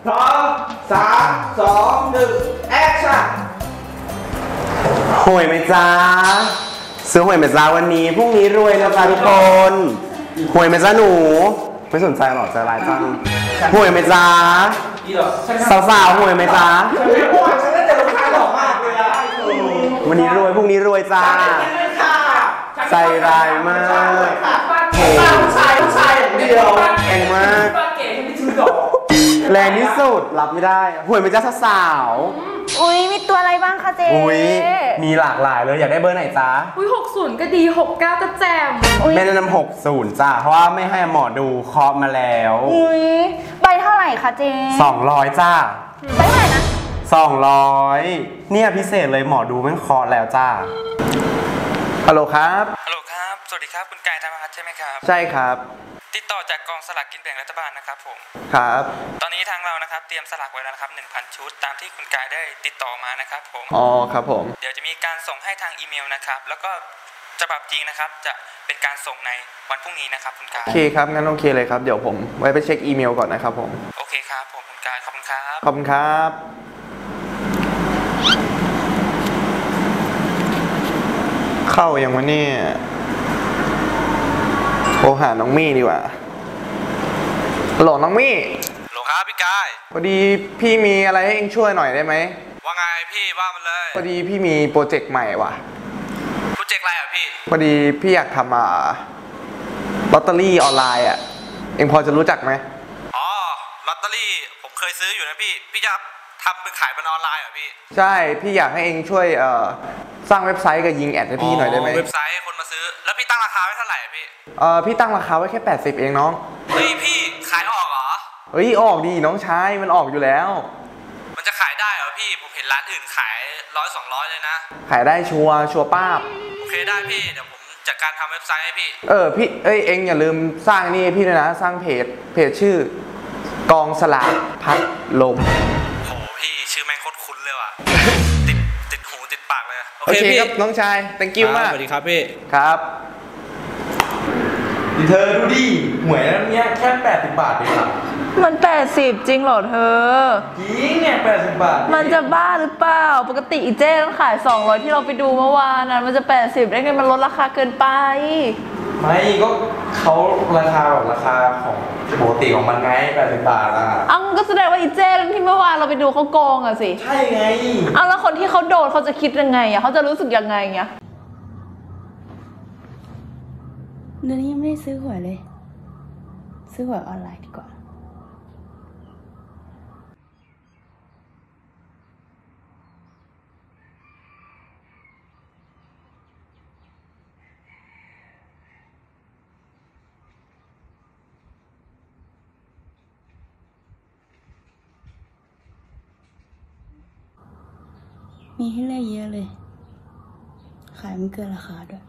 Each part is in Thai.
พร้อม3 2 1แอคชั่นหวยไหมจ้าซื้อหวยไหมจ้าวันนี้พรุ่งนี้รวยนะจ๊ะทุกคนหวยไหมจ้าหนูไม่สนใจหรอกใจร้ายจังหวยไหมจ้าสาวๆหวยไหมจ้าฉันน่าจะลูกค้าหล่อมากเลยอะวันนี้รวยพรุ่งนี้รวยจ้าใจร้ายมากผู้ชายอย่างเดียวแรงมากแรงที่สุดรับไม่ได้หวยไหมจ้าสาวอุ้ยมีตัวอะไรบ้างคะเจ๊อุ้ยมีหลากหลายเลยอยากได้เบอร์ไหนจ้าอุ้ย60ก็ดี69ก็แจ่มไม่แนะนำ60จ้าเพราะว่าไม่ให้หมอดูเคาะมาแล้วอุ้ยใบเท่าไหร่คะเจ๊ 200จ้าใบเท่าไหร่นะ 200เนี่ยพิเศษเลยหมอดูไม่เคาะแล้วจ้าฮัลโหลครับฮัลโหลครับสวัสดีครับคุณกายธรรมพัฒน์ใช่ไหมครับใช่ครับติดต่อจากกองสลากกินแบ่งรัฐบาลนะครับผมครับตอนนี้ทางเรานะครับเตรียมสลากไว้แล้วนะครับ 1,000 ชุดตามที่คุณกายได้ติดต่อมานะครับผมอ๋อครับผมเดี๋ยวจะมีการส่งให้ทางอีเมลนะครับแล้วก็ฉบับจริงนะครับจะเป็นการส่งในวันพรุ่งนี้นะครับคุณกายโอเคครับงั้นโอเคเลยครับเดี๋ยวผมไว้ไปเช็คอีเมลก่อนนะครับผมโอเคครับผมคุณกายขอบคุณครับขอบคุณครับเข้ายังวะเนี่ยโทรหาน้องมี่ดีกว่าหลอน้องมี่หลงครับพี่กายพอดีพี่มีอะไรให้เองช่วยหน่อยได้ไหมว่าไงพี่ว่ามันเลยพอดีพี่มีโปรเจกต์ใหม่ว่ะโปรเจกต์อะไรอ่ะพี่พอดีพี่อยากทำลอตเตอรี่ออนไลน์อ่ะเองพอจะรู้จักไหมอ๋อลอตเตอรี่ผมเคยซื้ออยู่นะพี่จะทำเป็นขายบนออนไลน์เหรอพี่ใช่พี่อยากให้เองช่วยสร้างเว็บไซต์กับยิงแอดให้พี่หน่อยได้ไหมเว็บไซต์ให้คนมาซื้อแล้วพี่ตั้งราคาไว้เท่าไหร่พี่พี่ตั้งราคาไว้แค่80เองน้องเฮ้ยพี่ขายออกเหรอเฮ้ยออกดีน้องชายมันออกอยู่แล้วมันจะขายได้เหรอพี่ผมเห็นร้านอื่นขาย100-200เลยนะขายได้ชัวร์ป้าบโอเคได้พี่เดี๋ยวผมจัดการทำเว็บไซต์ให้พี่พี่เองอย่าลืมสร้างนี่พี่ด้วยนะสร้างเพจชื่อกองสลากพัดลมโหพี่ชื่อแม่งโคตรคุ้นเลยว่ะติดหูติดปากเลยโอเคครับน้องชาย thank you มากสวัสดีครับพี่ครับเธอดูดิหวยนั้นเนี้ยแค่80 บาทเองอะมัน80จริงเหรอเธอจริงเนี่ย80 บาทมันจะบ้าหรือเปล่าปกติอีเจ้ต้องขาย200ที่เราไปดูเมื่อวานนั้นมันจะ80ได้ไงมันลดราคาเกินไปไม่ก็เขาราคาแบบราคาของปกติของมันไง80 บาทอ่ะก็แสดงว่าอีเจ้ที่เมื่อวานเราไปดูเขาโกงอะสิใช่ไงแล้วคนที่เขาโดนเขาจะคิดยังไงอะเขาจะรู้สึกยังไงเงี้ยเดี๋ยวนี้ยังไม่ได้ซื้อหวยเลยซื้อหวยออนไลน์ดีกว่ามีให้เลือกเยอะเลยขายไม่เกินราคาด้วย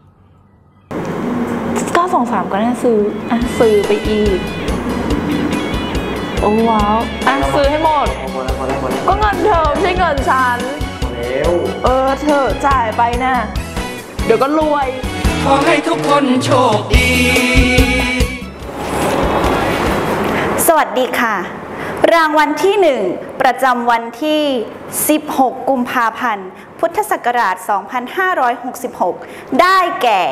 923ก็น่าซื้อไปอีกโอ้ว้าวซื้อให้หมดก็เงินเธอไม่ใช่เงินฉันเธอจ่ายไปนะเดี๋ยวก็รวยขอให้ทุกคนโชคดีสวัสดีค่ะรางวัลที่1ประจำวันที่16กุมภาพันธ์พุทธศักราช2566ได้แก่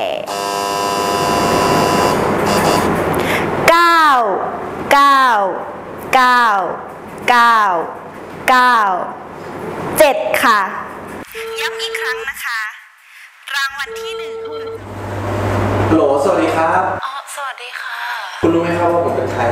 7ค่ะย้ำอีกครั้งนะคะรางวัลที่1 โหลสวัสดีครับสวัสดีค่ะคุณรู้ไหมครับว่าผมเป็นใคร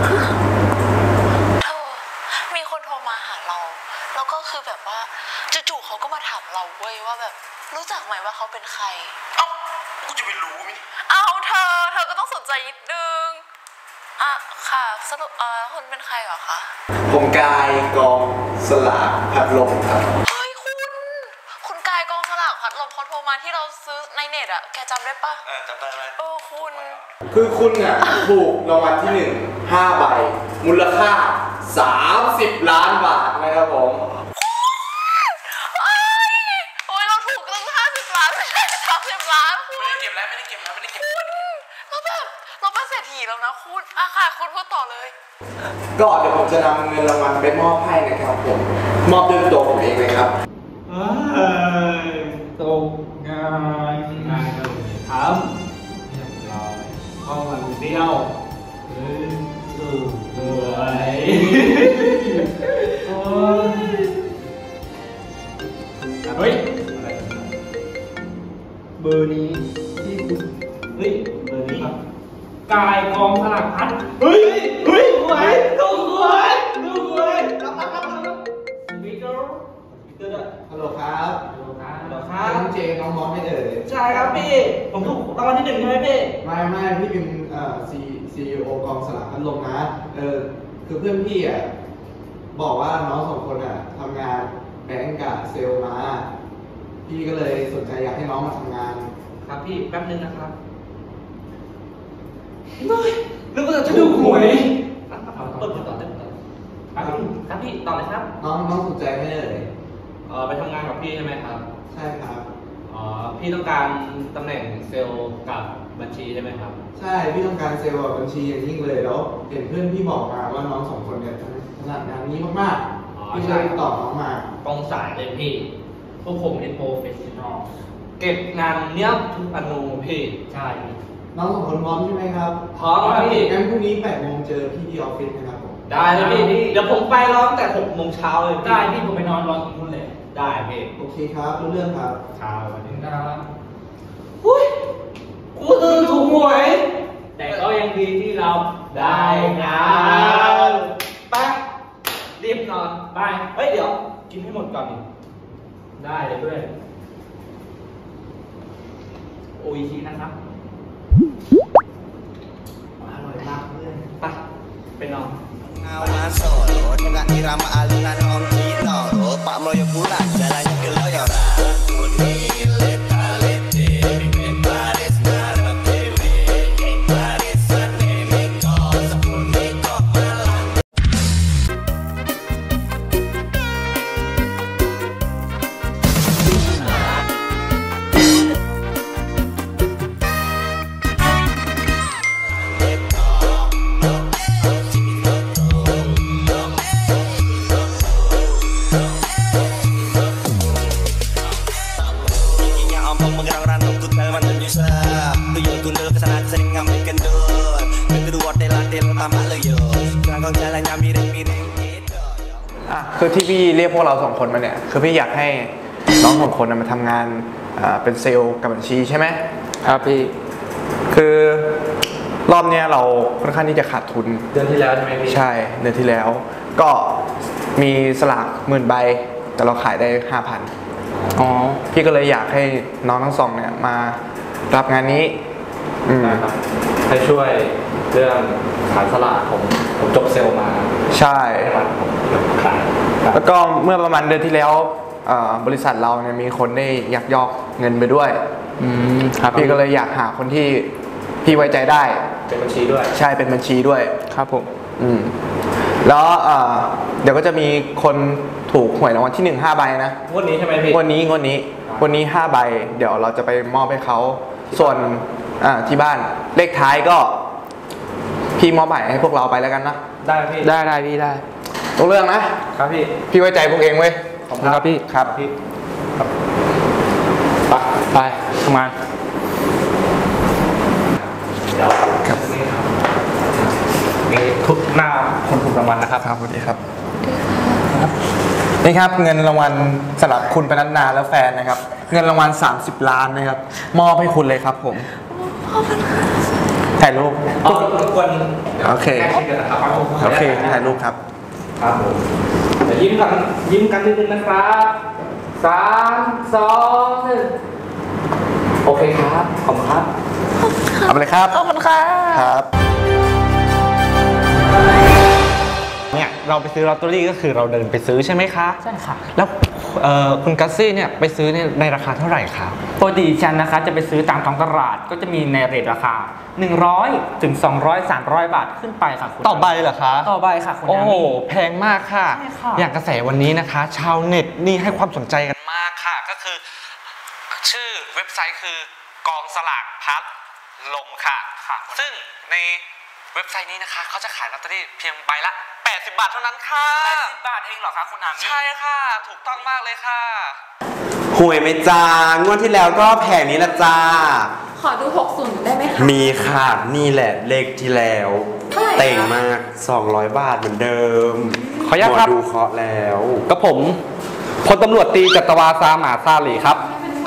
มีคนโทรมาหาเราแล้วก็คือแบบว่าจู่ๆเขาก็มาถามเราเว้ยว่าแบบรู้จักไหมว่าเขาเป็นใครกูจะไปรู้มั้ยเธอก็ต้องสนใจนิดนึงค่ะสรุปคุณเป็นใครเหรอคะผมกายกองสลากพัดลมครับเฮ้ยคุณกายกองสลากพัดลมเขาโทรมาที่เราซื้อในเน็ตอะแกจำได้ปะจำได้ไหมคุณอ่ะถูกรางวัลที่1 5 ใบมูลค่า30 ล้านบาทนะครับผมเราถูกตั้ง50 ล้านไม่ใช่30 ล้านไม่ได้เก็บแล้วแล้วแบบเราเป็นเศรษฐีแล้วนะคุณค่ะคุณพูดต่อเลยก็เดี๋ยวผมจะนำเงินรางวัลไปมอบให้นะครับผมมอบด้วยตัวผมเองเลยครับตรงงานก็ทำเรียบร้อยห้องมันเดียวสวยเฮ้ยอะไรเบอร์นี้ที่คุณเฮ้ยเบอร์นี้ครับกายกองสลักพัดเฮ้ยสวยดูสวยรับวิดีโอฮัลโหลครับครับน้องเจน้องมอสไม่เอ่ยใช่ครับพี่ผมถูกรางวัลที่ 1ใช่ไหมพี่ไม่พี่เป็นCEO กองสลากพัดลมนะคือเพื่อนพี่อ่ะบอกว่าน้องสองคนอ่ะทำงานแบงก์กับเซลล์มาพี่ก็เลยสนใจอยากให้น้องมาทำงานครับพี่แป๊บนึงนะครับนึกว่าจะดูหวยเปิดต่อได้ครับพี่ต่อเลยครับน้องสนใจไม่เอ่ยไปทำงานกับพี่ใช่ไหมครับใช่ครับพี่ต้องการตำแหน่งเซลล์กับบัญชีใช่ไหมครับใช่พี่ต้องการเซลล์กับบัญชีอย่างยิ่งเลยแล้วเห็นเพื่อนพี่บอกมาว่าน้องสองคนเนี่ยถนัดงานนี้มากๆพี่เลยติดต่อน้องมาตรงสายเลยพี่พวกผมเป็นโปรเฟชชั่นอลเก็บงานเนี้ยทุกอนูพี่ใช่น้องสองคนพร้อมใช่ไหมครับพร้อมครับพี่งั้นพรุ่งนี้8 โมงเจอพี่ที่ออฟฟิศนะครับผมได้เลยพี่เดี๋ยวผมไปรอตั้งแต่6 โมงเช้าเลยได้พี่ผมไปนอนรอที่นู่นเลยได้พี่โอเคครับรู้เรื่องครับเช้าวันนี้นะครับหุ้ยกูคือถูกหวย แต่ก็ยังดีที่เราได้งานไปรีบนอนไปเฮ้ยเดี๋ยวกินให้หมดก่อนดิได้เลยเพื่อนโออิชินะครับอร่อยมากเพื่อนไปนอน Ngawan solo dengan irama alunan om Cino Pak Mloyo pulang jalannya keloyoran tuyul gundul kesana sering ngambil kendut kedua tel tambah loyo langkong jalannya miring-miring gitu คือที่พี่เรียกพวกเราสองคนมาเนี่ยคือพี่อยากให้น้องสองคนมาทำงานเป็นเซลล์กับบัญชีใช่ไหมครับพี่คือรอบเนี้ยเราค่อนข้างที่จะขาดทุนเดือนที่แล้วใช่ไหมพี่ใช่เดือนที่แล้วก็มีสลาก10,000 ใบแต่เราขายได้ 5,000อ๋อพี่ก็เลยอยากให้น้องทั้งสองเนี่ยมารับงานนี้นะครับให้ช่วยเรื่องขายสลากผมจบเซลล์มาใช่ผมขายแล้วก็เมื่อประมาณเดือนที่แล้วบริษัทเราเนี่ยมีคนได้ยักยอกเงินไปด้วยครับพี่ก็เลยอยากหาคนที่พี่ไว้ใจได้เป็นบัญชีด้วยใช่เป็นบัญชีด้วยครับผมแล้วเดี๋ยวก็จะมีคนถูกหวยรางวัลที่1 5 ใบนะงวดนี้ใช่ไหมพี่งวดนี้5 ใบเดี๋ยวเราจะไปมอบให้เขาส่วนที่บ้านเลขท้ายก็พี่มอบใหม่ให้พวกเราไปแล้วกันนะได้พี่ได้พี่ได้ตรงเรื่องนะครับพี่ไว้ใจพวกเองเว้ยขอบคุณครับพี่ครับพี่ไปทำงานเดี๋ยวครับนี่ทุกหน้าคนถูกรางวัลนะครับครับสวัสดีครับนี่ครับเงินรางวัลสำหรับคุณปนัดนาและแฟนนะครับเงินรางวัล30 ล้านนะครับมอบให้คุณเลยครับผมถ่ายรูปทุกคนโอเคถ่ายรูปครับครับผมยิ้มกันนิดนึงนะครับ3 2 1โอเคครับขอบคุณครับเอาไปเลยครับขอบคุณค่ะครับเนี่ยเราไปซื้อลอตเตอรี่ก็คือเราเดินไปซื้อใช่ไหมคะใช่ค่ะแล้วคุณกัสซี่เนี่ยไปซื้อในราคาเท่าไหร่คะปกติฉันนะคะจะไปซื้อตามท้องตลาดก็จะมีในเรทราคา100 ถึง 200 300 บาทขึ้นไปค่ะคุณต่อใบเหรอคะต่อใบค่ะคุณโอ้โหแพงมากค่ะอย่างกระแสวันนี้นะคะชาวเน็ตนี่ให้ความสนใจกันมากค่ะก็คือชื่อเว็บไซต์คือกองสลากพัดลมค่ะซึ่งในเว็บไซต์นี้นะคะเขาจะขายลอตเตอรี่เพียงใบละ80 บาทเท่านั้นค่ะ80 บาทเองเหรอคะคุณอามี่ใช่ค่ะถูกต้องมากเลยค่ะหวยไหมจ้างวดที่แล้วก็แผงนี้ละจ้าขอดู60ได้ไหมคะมีค่ะนี่แหละเลขที่แล้วเต่งมาก200 บาทเหมือนเดิมขออนุญาตครับดูเคาะแล้วกับผมพลตำรวจตรีจัตวาซาหมาซาลีครับ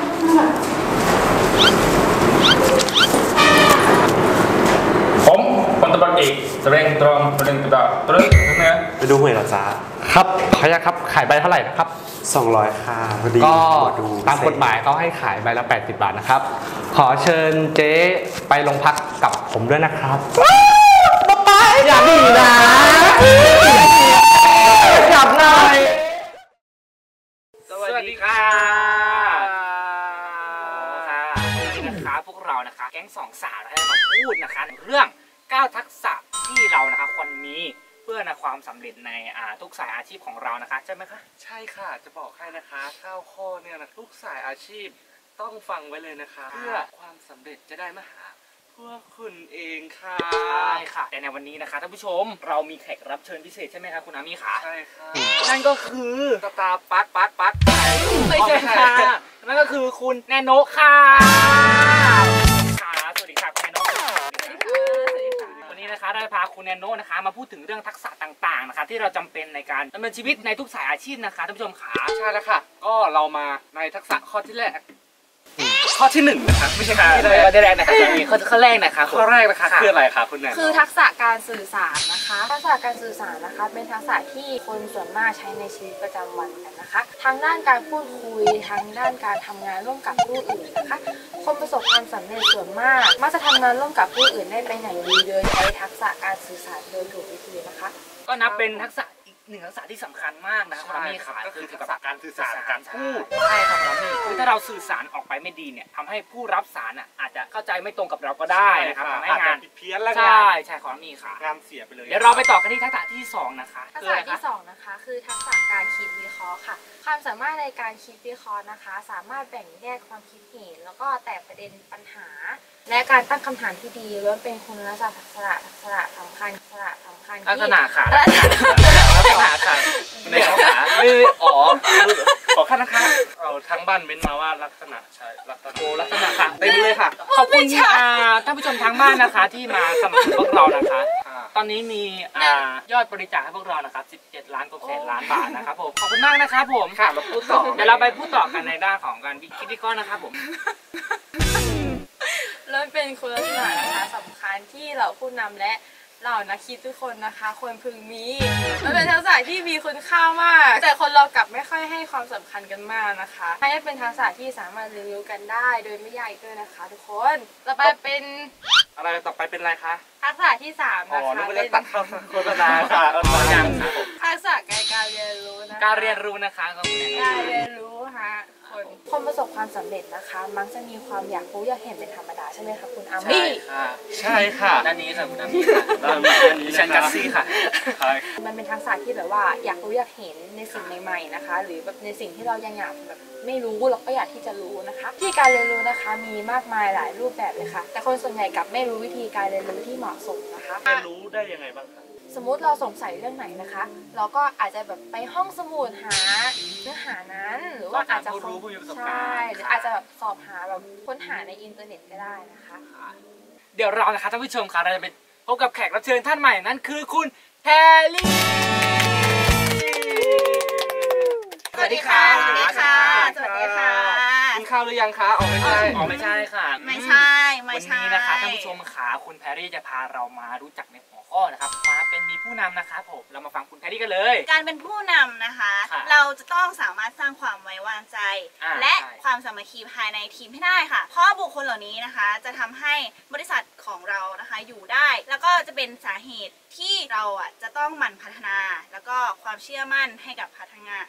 ผมพลตำรวจเอกเตรงตรองเตรงตรองเตรงนะไปดูหวยเหรอจ้าครับขออนุญาตครับขายใบเท่าไหร่นะครับ 200ค่ะพอดีก็ตามกฎหมายเขาให้ขายใบละ80 บาทนะครับขอเชิญเจ๊ไปโรงพักกับผมด้วยนะครับไปอย่าดีนะกลับหน่อยสวัสดีค่ะนะคะพวกเรานะคะแก๊งสองสาวนะคะมาพูดนะคะเรื่อง9 ทักษะที่เรานะคะควรมีเพื่อความสำเร็จในทุกสายอาชีพของเรานะคะใช่ไหมคะใช่ค่ะจะบอกให้นะคะ9 ข้อเนี่ยนะทุกสายอาชีพต้องฟังไว้เลยนะคะเพื่อความสำเร็จจะได้มาหาพวกคุณเองค่ะใช่ค่ะแต่ในวันนี้นะคะท่านผู้ชมเรามีแขกรับเชิญพิเศษใช่ไหมคะคุณอามี่ค่ะใช่ค่ะนั่นก็คือสตาร์ปักไม่ใช่ค่ะนั่นก็คือคุณแนโนค่ะสวัสดีค่ะคุณแนโนวันนี้นะคะได้พาคุณแนโนนะคะมาพูดถึงเรื่องทักษะต่างๆนะคะที่เราจำเป็นในการดำเนินชีวิตในทุกสายอาชีพนะคะท่านผู้ชมค่ะใช่แล้วค่ะก็เรามาในทักษะข้อที่แรกข้อที่1นะคะไม่ใช่ข้อที่แรกนะคะข้อแรกนะคะข้อแรกนะคะคืออะไรคะคุณแนนคือทักษะการสื่อสารนะคะทักษะการสื่อสารนะคะเป็นทักษะที่คนส่วนมากใช้ในชีวิตประจำวันกันนะคะทางด้านการพูดคุยทางด้านการทำงานร่วมกับผู้อื่นนะคะคนประสบความสำเร็จส่วนมากมักจะทำงานร่วมกับผู้อื่นได้เป็นอย่างดีโดยใช้ทักษะการสื่อสารโดยถูกวิธีนะคะก็นับเป็นทักษะหนึ่งทักษะที่สำคัญมากนะครับมีขาก็คือทักษะการสื่อสารการพูดใช่ครับเราคือถ้าเราสื่อสารออกไปไม่ดีเนี่ยทำให้ผู้รับสารอาจจะเข้าใจไม่ตรงกับเราก็ได้นะครับทำให้งานเพี้ยนแล้วใช่ของมีค่ะงานเสียไปเลยเดี๋ยวเราไปต่อกันที่ทักษะที่2นะคะทักษะที่2นะคะคือทักษะการคิดวิเคราะห์ค่ะความสามารถในการคิดวิเคราะห์นะคะสามารถแบ่งแยกความคิดเห็นแล้วก็แตกประเด็นปัญหาและการตั้งคำถามที่ดีล้วนเป็นคุณลักษณะทักษะสำคัญลักษณะค่ะในข้อขาขอขั้นนะคะเอาทั้งบ้านเม้นมาว่าลักษณะใช่ลักษณะค่ะเต็มเลยค่ะขอบคุณท่านผู้ชมทางบ้านนะคะที่มาสนับสนุนพวกเรานะคะตอนนี้มียอดบริจาคให้พวกเรานะครับ17 ล้านกว่าแสนล้านบาทนะครับผมขอบคุณมากนะครับผมค่ะเราพูดต่อเดี๋ยวเราไปพูดต่อกันในด้านของการคิดวิเคราะห์นะครับผมแล้วเป็นคุณลักษณะนะคะสำคัญที่เราผู้นำและเรานักคิดทุกคนนะคะควรพึงมีมันเป็นทักษะที่มีคุณค่ามากแต่คนเรากลับไม่ค่อยให้ความสำคัญกันมากนะคะให้เป็นทักษะที่สามารถเรียนรู้กันได้โดยไม่ยากอีกด้วยนะคะทุกคนต่อไปเป็นอะไรต่อไปเป็นอะไรคะทักษะที่3นะคะเป็นตัดเข้าโฆษณาค่ะทักษะการเรียนรู้นะคะการเรียนรู้นะคะการเรียนรู้ค่ะคนประสบความสำเร็จนะคะมักจะมีความอยากรู้อยากเห็นเป็นธรรมดาใช่ไหมคะคุณอามี่ใช่ค่ะด้านนี้ค่ะดิฉันกัสซี่ค่ะมันเป็นทักษะที่แบบว่าอยากรู้อยากเห็นในสิ่งใหม่ๆนะคะหรือแบบในสิ่งที่เรายังอยากแบบไม่รู้เราก็อยากที่จะรู้นะคะวิธีการเรียนรู้นะคะมีมากมายหลายรูปแบบเลยค่ะแต่คนส่วนใหญ่กลับไม่รู้วิธีการเรียนรู้ที่เหมาะสมนะคะเรียนรู้ได้ยังไงบ้างคะสมมุติเราสงสัยเรื่องไหนนะคะเราก็อาจจะแบบไปห้องสมุดหาเนื้อหานั้นหรือว่าอาจจะใช่หรืออาจจะแบบสอบหาแบบค้นหาในอินเทอร์เน็ตก็ได้นะคะเดี๋ยวเรานะคะท่านผู้ชมค่ะเราจะไปพบกับแขกรับเชิญท่านใหม่นั่นคือคุณแพรลี่สวัสดีค่ะสวัสดีค่ะสวัสดีค่ะกินข้าวหรือยังคะไม่ใช่ไม่ใช่ค่ะไม่ใช่วันนี้นะคะท่านผู้ชมค่ะคุณแพรลี่จะพาเรามารู้จักในหัวข้อนะครับมาเป็นมีผู้นำนะคะผมเรามาฟังคุณแพรลี่กันเลยการเป็นผู้นำนะคะเราจะต้องสามารถสร้างความไว้วางใจและความสามัคคีภายในทีมให้ได้ค่ะเพราะบุคคลเหล่านี้นะคะจะทำให้บริษัทของเรานะคะอยู่ได้แล้วก็จะเป็นสาเหตุที่เราจะต้องหมั่นพัฒนาแล้วก็ความเชื่อมั่นให้กับพนักงาน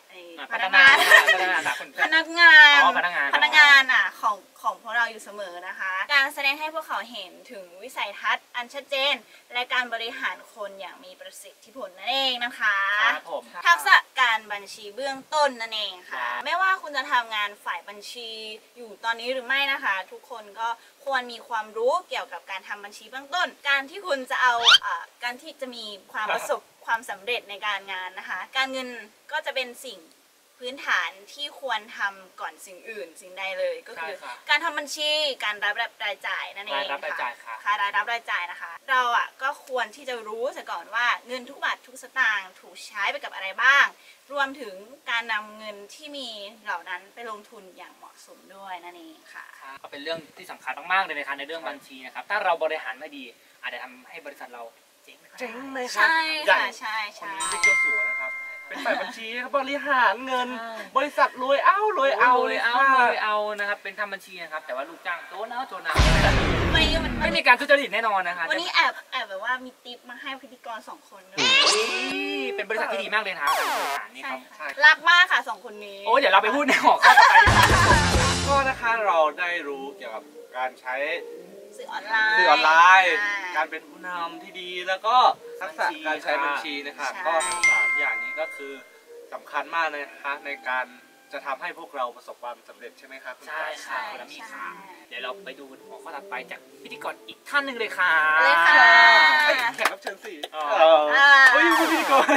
ของพวกเราอยู่เสมอนะคะการแสดงให้พวกเขาเห็นถึงวิสัยทัศน์อันชัดเจนและการบริหารคนอย่างมีประสิทธิผลนั่นเองนะคะทักษะการบัญชีเบื้องต้นนั่นเองค่ะไม่ว่าคุณจะทำงานฝ่ายบัญชีอยู่ตอนนี้หรือไม่นะคะ ทุกคนก็ควรมีความรู้เกี่ยวกับการทำบัญชีเบื้องต้นการที่คุณจะเอาการที่จะมีความประสบความสำเร็จในการงานนะคะการเงินก็จะเป็นสิ่งพื้นฐานที่ควรทำก่อนสิ่งอื่นสิ่งใดเลยก็คือการทำบัญชีการรับรายจ่ายนั่นเองค่ะรายรับรายจ่ายนะคะเราก็ควรที่จะรู้ซะก่อนว่าเงินทุกบาททุกสตางค์ถูกใช้ไปกับอะไรบ้างรวมถึงการนำเงินที่มีเหล่านั้นไปลงทุนอย่างเหมาะสมด้วยนั่นเองค่ะก็เป็นเรื่องที่สำคัญมากๆเลยนะคะในเรื่องบัญชีนะครับถ้าเราบริหารไม่ดีอาจจะทำให้บริษัทเราเจ๊งเลยค่ะใช่ค่ะใช่คนนี้ที่เจ้าสัวนะครับเป็นฝ่ายบัญชีบริหารเงินบริษัทรวยเอานะครับเป็นทำบัญชีนะครับแต่ว่าลูกจ้างโจนเอาไม่มีการทุจริตแน่นอนนะคะวันนี้แอบแบบว่ามีทิปมาให้พิธีกร2 คนด้วยเป็นบริษัทที่ดีมากเลยนะครับนี่ครับรักมากค่ะ2 คนนี้โอ้เดี๋ยวเราไปพูดในหัวข้อต่อไปก็นะคะเราได้รู้เกี่ยวกับการใช้สื่อออนไลน์การเป็นผู้นำที่ดีแล้วก็ทักษะการใช้บัญชีนะคะก็ทั้ง3อย่างนี้ก็คือสำคัญมากเลยนะคะในการจะทำให้พวกเราประสบความสำเร็จใช่ไหมครับใช่ค่ะคุณอามี่ค่ะเดี๋ยวเราไปดูหัวข้อถัดไปจากพิธีกรอีกท่านหนึ่งเลยค่ะเลยค่ะแขกรับเชิญ4พิธีกร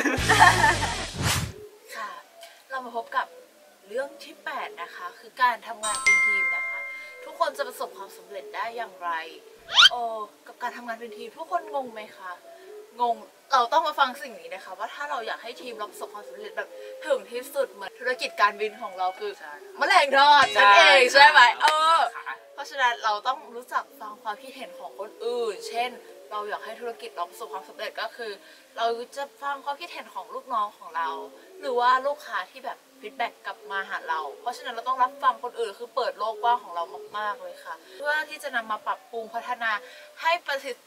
ค่ะเรามาพบกับเรื่องที่8นะคะคือการทำงานเป็นทีมนะคะทุกคนจะประสบความสำเร็จได้อย่างไรกับการทำงานเป็นทีมทุกคนงงไหมคะงงเราต้องมาฟังสิ่งนี้นะคะว่าถ้าเราอยากให้ทีมเราประสบความสำเร็จแบบถึงที่สุดเหมือนธุรกิจการบินของเราคือแมลงทอดนั่นเองใช่ไหมเพราะฉะนั้นเราต้องรู้จักฟังความคิดเห็นของคนอื่นเช่นเราอยากให้ธุรกิจเราประสบความสำเร็จก็คือเราจะฟังความคิดเห็นของลูกน้องของเราหรือว่าลูกค้าที่แบบฟีดแบ็กกลับมาหาเราเพราะฉะนั้นเราต้องรับฟังคนอื่นคือเปิดโลกกว้างของเรามากๆเลยค่ะเพื่อที่จะนำมาปรับปรุงพัฒนาให้ประสิทธิ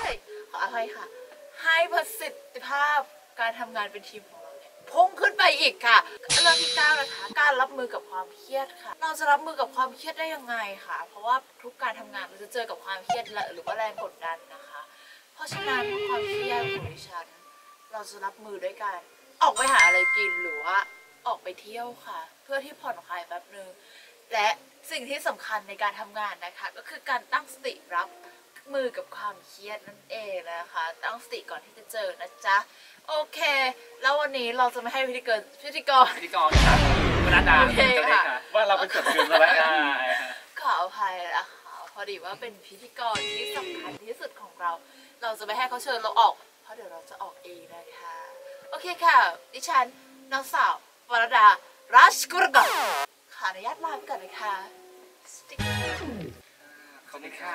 ภาพการทำงานเป็นทีมของเราเนี่ยพุ่งขึ้นไปอีกค่ะเรื่องที่9นะคะการรับมือกับความเครียดค่ะเราจะรับมือกับความเครียดได้ยังไงค่ะเพราะว่าทุกการทำงานเราจะเจอกับความเครียดหรือว่าแรงกดดันนะคะเพราะฉะนั้นความเครียดของดิฉันเราจะรับมือด้วยการออกไปหาอะไรกินหรือว่าออกไปเที่ยวค่ะเพื่อที่ผ่อนคลายแป๊บนึงและสิ่งที่สำคัญในการทำงานนะคะก็คือการตั้งสติรับมือกับความเครียดนั่นเองนะคะตั้งสติก่อนที่จะเจอนะจ๊ะโอเคแล้ววันนี้เราจะไม่ให้พิธีกรค่ะคุณอาจารย์ว่าเราเป็นส่วนเกินแล้วขออภัยนะคะพอดีว่าเป็นพิธีกรที่สำคัญที่สุดของเราจะไม่ให้เขาเชิญเราออกเพราะเดี๋ยวเราจะออกเองนะคะโอเคค่ะดิฉันนางสาววรดาราชกุลกะขออนุญาตลาไปก่อนเลยค่ะขอบคุณค่ะ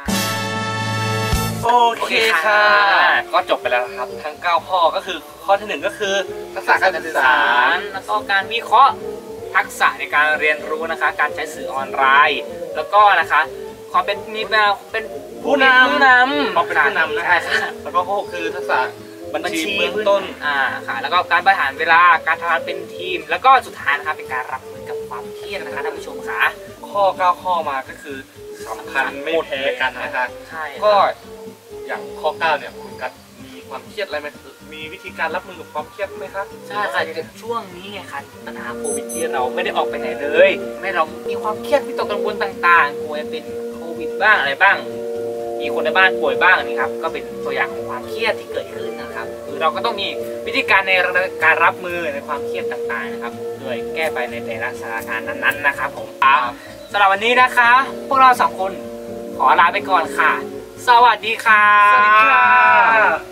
โอเคค่ะก็จบไปแล้วครับทั้ง9ข้อก็คือข้อที่1ก็คือทักษะการสื่อสารแล้วก็การวิเคราะห์ทักษะในการเรียนรู้นะคะการใช้สื่อออนไลน์แล้วก็นะคะความเป็นเป็นผู้นำความเป็นผู้นำนะคะแล้วก็ข้อ6คือทักษะบัญชีเบื้องต้นค่ะแล้วก็การบริหารเวลาการทำงานเป็นทีมแล้วก็สุดท้ายนะคะเป็นการรับมือกับความเครียดนะคะท่านผู้ชมค่ะข้อ9ข้อมาก็คือสำคัญไม่แพ้กันนะคะก็อย่างข้อ9เนี่ยคุณกัดมีความเครียดอะไรไหมมีวิธีการรับมือกับความเครียดไหมครับใช่ค่ะช่วงนี้ไงคะปัญหาโควิดที่เราไม่ได้ออกไปไหนเลยไม่เรามีความเครียดวิตกกังวลต่างๆกลัวเป็นโควิดบ้างอะไรบ้างมีคนในบ้านป่วยบ้างนี่ครับก็เป็นตัวอย่างของความเครียดที่เกิดขึ้นนะครับคือเราก็ต้องมีวิธีการในการรับมือในความเครียดต่างๆนะครับโดยแก้ไปในแต่ละสถานการณ์นั้นๆนะครับผมสำหรับวันนี้นะคะพวกเรา2 คนขอลาไปก่อนค่ะสวัสดีค่ะสวัสดีค่ะ